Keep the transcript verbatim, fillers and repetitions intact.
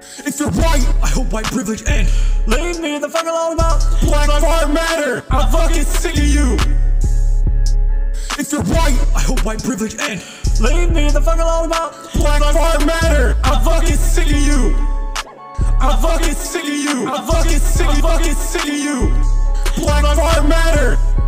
If you're white, I hope white privilege end. Leave me the fuck alone about Black Lives Matter. I'm fucking sick of you. If you're white, I hope white privilege end. Leave me the fuck alone about Black Lives Matter. I'm fucking sick of you. I'm fucking sick of you. I'm fucking sick, I'm fucking sick of you. Black Lives Matter.